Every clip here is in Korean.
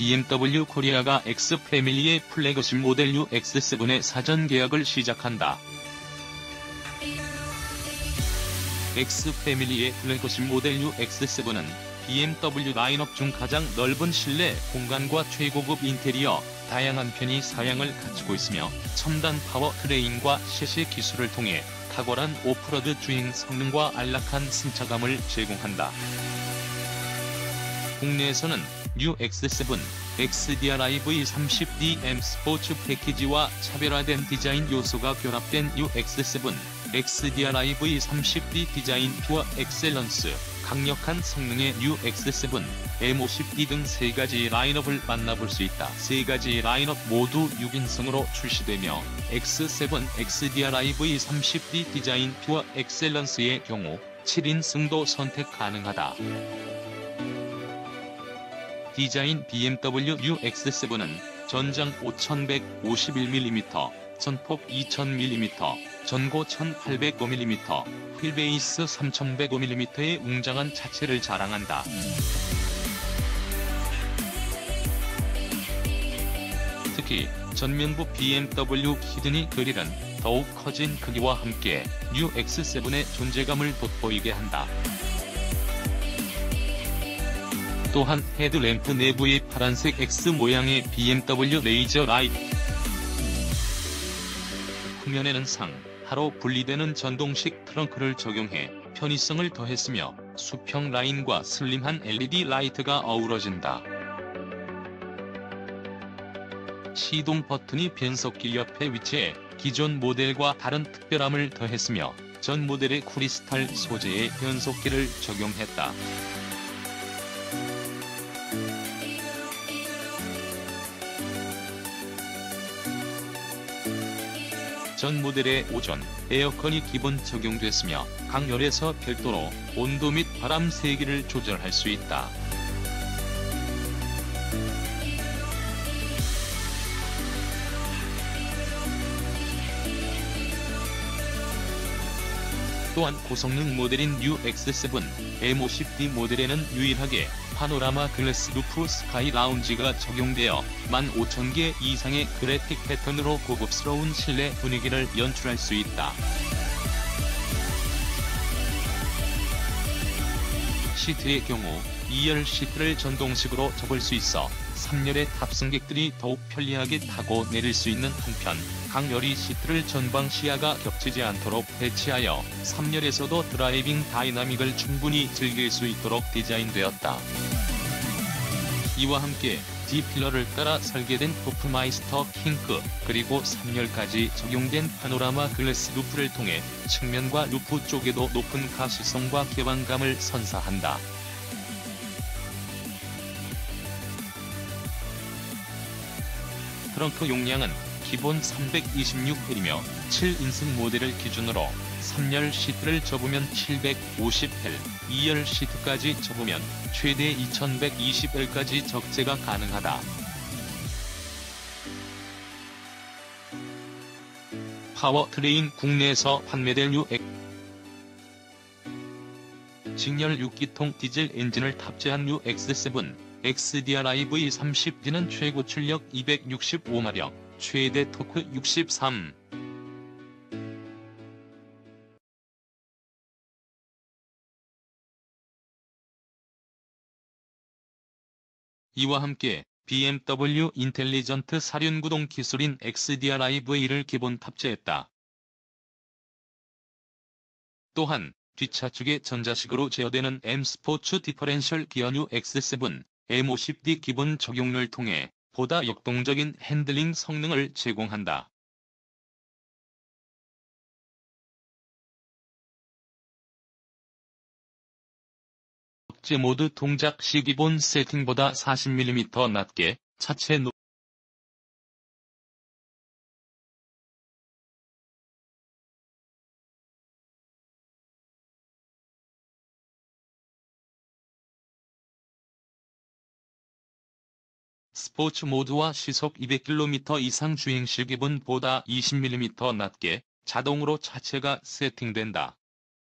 BMW 코리아가 X 패밀리의 플래그십 모델 UX7의 사전 계약을 시작한다. X 패밀리의 플래그십 모델 UX7은 BMW 라인업 중 가장 넓은 실내 공간과 최고급 인테리어, 다양한 편의 사양을 갖추고 있으며 첨단 파워트레인과 셰시 기술을 통해 탁월한 오프로드 주행 성능과 안락한 승차감을 제공한다. 국내에서는 UX7, XDR-iV 30DM 스포츠 패키지와 차별화된 디자인 요소가 결합된 UX7, XDR-iV 30D 디자인 퓨어 엑셀런스, 강력한 성능의 UX7, M50D 등 3가지 라인업을 만나볼 수 있다. 3가지 라인업 모두 6인승으로 출시되며 X7 XDR-iV 30D 디자인 퓨어 엑셀런스의 경우 7인승도 선택 가능하다. 디자인 BMW UX7은 전장 5151mm, 전폭 2000mm, 전고 1805mm, 휠베이스 3105mm의 웅장한 차체를 자랑한다. 특히 전면부 BMW 히드니 그릴은 더욱 커진 크기와 함께 UX7의 존재감을 돋보이게 한다. 또한 헤드램프 내부의 파란색 X 모양의 BMW 레이저 라이트, 후면에는 상하로 분리되는 전동식 트렁크를 적용해 편의성을 더했으며 수평 라인과 슬림한 LED 라이트가 어우러진다. 시동 버튼이 변속기 옆에 위치해 기존 모델과 다른 특별함을 더했으며 전 모델의 크리스탈 소재의 변속기를 적용했다. 전 모델의 오존 에어컨이 기본 적용됐으며 강열에서 별도로 온도 및 바람 세기를 조절할 수 있다. 또한 고성능 모델인 UX7, M50D 모델에는 유일하게 파노라마 글래스 루프 스카이 라운지가 적용되어 15,000개 이상의 그래픽 패턴으로 고급스러운 실내 분위기를 연출할 수 있다. 시트의 경우 2열 시트를 전동식으로 접을 수 있어 3열의 탑승객들이 더욱 편리하게 타고 내릴 수 있는 한편 강열이 시트를 전방 시야가 겹치지 않도록 배치하여 3열에서도 드라이빙 다이나믹을 충분히 즐길 수 있도록 디자인되었다. 이와 함께 D필러를 따라 설계된 호프마이스터 킹크 그리고 3열까지 적용된 파노라마 글래스 루프를 통해 측면과 루프 쪽에도 높은 가시성과 개방감을 선사한다. 트렁크 용량은 기본 326L이며 7인승 모델을 기준으로 3열 시트를 접으면 750L, 2열 시트까지 접으면 최대 2120L까지 적재가 가능하다. 파워트레인 국내에서 판매될 UX 직렬 6기통 디젤 엔진을 탑재한 UX7, XDR-iV 30D는 최고 출력 265마력, 최대 토크 63. 이와 함께 BMW 인텔리전트 사륜구동 기술인 XDR-iV를 기본 탑재했다. 또한 뒷차축에 전자식으로 제어되는 M 스포츠 디퍼렌셜 기어 UX7, M50D 기본 적용을 통해 보다 역동적인 핸들링 성능을 제공한다. 적재 모드 동작 시 기본 세팅보다 40mm 낮게 차체 높이 스포츠 모드와 시속 200km 이상 주행 시 기본보다 20mm 낮게 자동으로 차체가 세팅된다.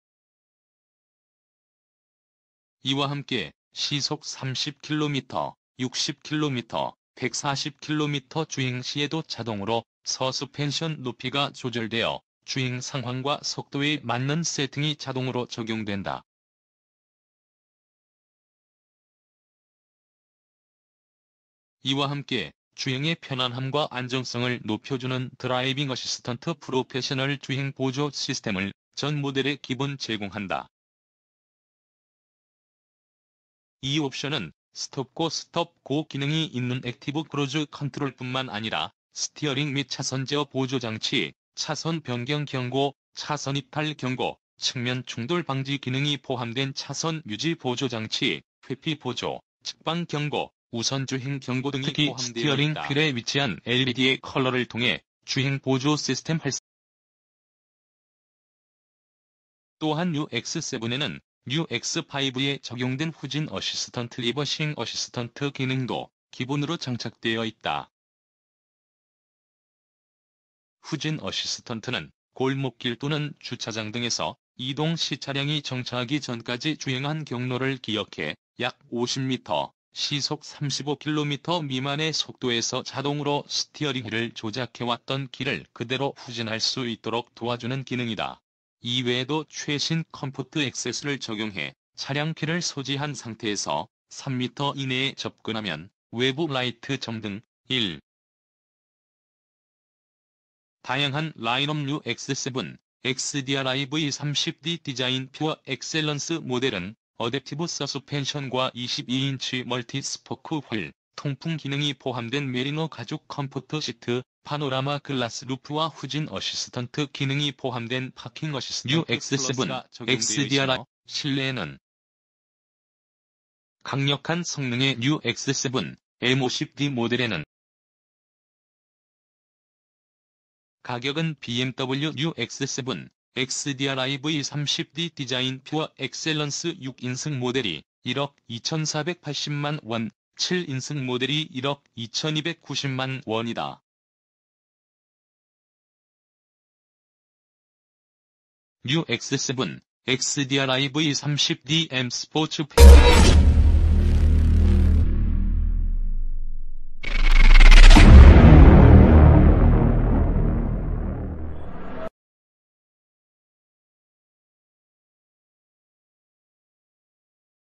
이와 함께 시속 30km 60km, 140km 주행 시에도 자동으로 서스펜션 높이가 조절되어 주행 상황과 속도에 맞는 세팅이 자동으로 적용된다. 이와 함께 주행의 편안함과 안정성을 높여주는 드라이빙 어시스턴트 프로페셔널 주행 보조 시스템을 전 모델에 기본 제공한다. 이 옵션은 스톱고 스톱고 기능이 있는 액티브 크루즈 컨트롤뿐만 아니라 스티어링 및 차선 제어 보조 장치, 차선 변경 경고, 차선 이탈 경고, 측면 충돌 방지 기능이 포함된 차선 유지 보조 장치, 회피 보조, 측방 경고, 우선 주행 경고 등이 특히 포함되어 스티어링 있다. 휠에 위치한 LED의 컬러를 통해 주행 보조 시스템 활성. 또한 UX7에는 UX5에 적용된 후진 어시스턴트 리버싱 어시스턴트 기능도 기본으로 장착되어 있다. 후진 어시스턴트는 골목길 또는 주차장 등에서 이동 시 차량이 정차하기 전까지 주행한 경로를 기억해 약 50m, 시속 35km 미만의 속도에서 자동으로 스티어링 휠을 조작해왔던 길을 그대로 후진할 수 있도록 도와주는 기능이다. 이외에도 최신 컴포트 액세스를 적용해 차량 키를 소지한 상태에서 3m 이내에 접근하면 외부 라이트 점등 1. 다양한 라인업 UX7, XDR-IV30D 디자인 퓨어 엑셀런스 모델은 어댑티브 서스펜션과 22인치 멀티 스포크 휠, 통풍 기능이 포함된 메리노 가죽 컴포트 시트, 파노라마 글라스 루프와 후진 어시스턴트 기능이 포함된 파킹 어시스턴트 UX7, XDR 실내에는 강력한 성능의 UX7, M50D 모델에는 가격은 BMW UX7, XDR-IV30D 디자인 퓨어 엑셀런스 6인승 모델이 1억 2,480만 원, 7인승 모델이 1억 2,290만 원이다. UX7, XDR-IV30D M 스포츠 패키지